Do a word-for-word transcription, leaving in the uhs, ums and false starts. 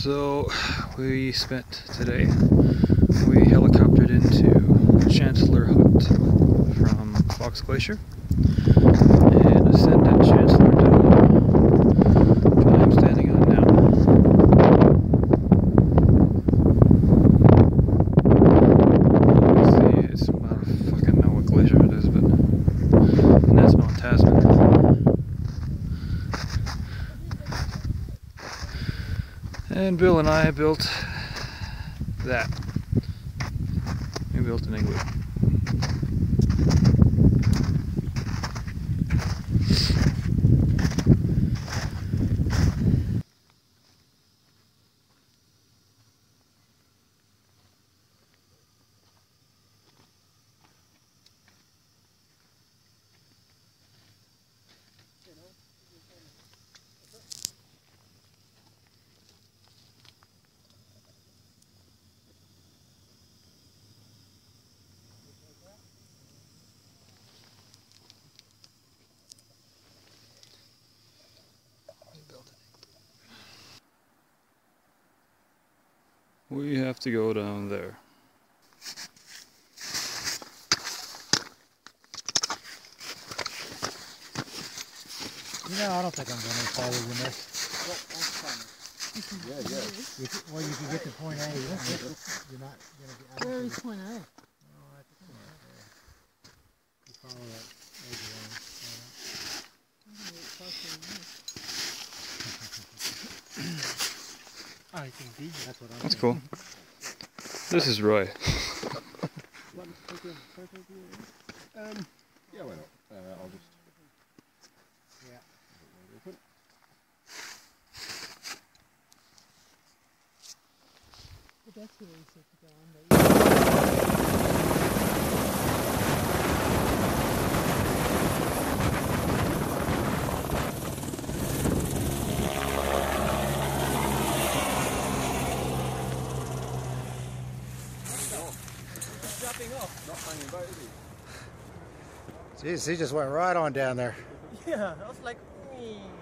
So we spent today, we helicoptered into Chancellor Hut from Fox Glacier and ascended Chancellor Dome, which I'm standing on now. Let's see, it's, I don't fucking know what glacier it is, but and that's Mount Tasman. And Bill and I built that. We built an igloo. We have to go down there. No, I don't think I'm going any farther than this. Yeah, yeah. You can, well, you can get to point A. You're not going to get. Where is point A? Oh, at the point there. You follow that edge line. I'm going to get closer than this. Oh, you think B? That's what I'm That's thinking. cool. This is Roy. Um, yeah, why not? Uh, I'll just. Yeah. But that's where we said to go on, but Not hanging about, is he? Jeez, he just went right on down there. yeah, I was like, "Wee."